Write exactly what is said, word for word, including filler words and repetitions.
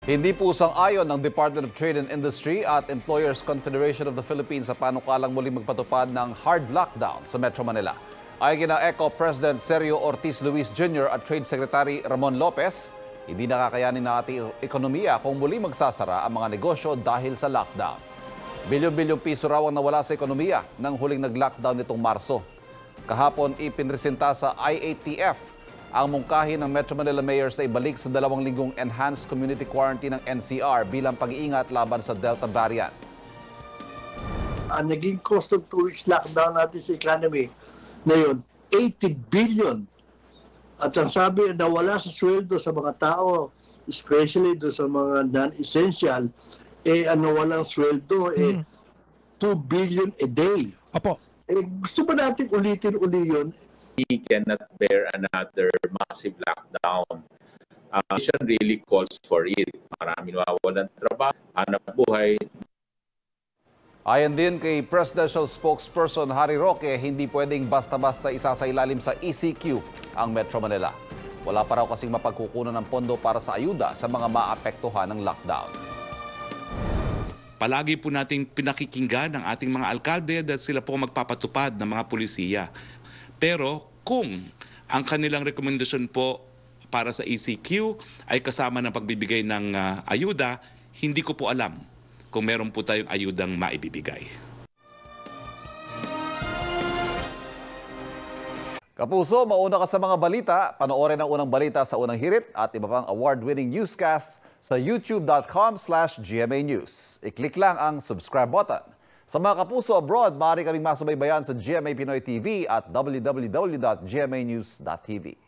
Hindi po sang-ayon ng Department of Trade and Industry at Employers Confederation of the Philippines sa panukalang muling magpatupad ng hard lockdown sa Metro Manila. Ayon kina E C O P President Sergio Ortiz Luis Junior at Trade Secretary Ramon Lopez, hindi nakakayanin ng ating ekonomiya kung muli magsasara ang mga negosyo dahil sa lockdown. Bilyon-bilyong piso raw ang nawala sa ekonomiya nang huling nag-lockdown nitong Marso. Kahapon ipinresenta sa I A T F ang mungkahi ng Metro Manila Mayor sa ibalik sa dalawang linggong enhanced community quarantine ng N C R bilang pag-iingat laban sa Delta variant. Ang naging cost of two weeks lockdown natin sa economy ngayon, eighty billion. At ang sabi, nawala sa sweldo sa mga tao, especially do sa mga non-essential, eh ano walang sweldo, eh two billion a day. Opo. Eh, gusto ba natin ulitin-uli yun? We cannot bear another massive lockdown. Uh, mission really calls for it. Marami nawawalan trabaho, hanap buhay. Ayon din kay Presidential Spokesperson Harry Roque, hindi pwedeng basta-basta isasailalim sa E C Q ang Metro Manila. Wala pa raw kasing mapagkukunan ng pondo para sa ayuda sa mga maapektuhan ng lockdown. Palagi po nating pinakikinggan ng ating mga alkalde dahil sila po magpapatupad ng mga pulisiya. Pero kung ang kanilang rekomendasyon po para sa E C Q ay kasama ng pagbibigay ng uh, ayuda, hindi ko po alam kung meron po tayong ayudang maibibigay. Kapuso, mauna ka sa mga balita. Panoorin ang unang balita sa unang hirit at iba pang award-winning newscasts sa youtube dot com slash G M A News. I-click lang ang subscribe button. Sa mga kapuso abroad, maaari kaming masubaybayan sa G M A Pinoy T V at w w w dot g m a news dot t v.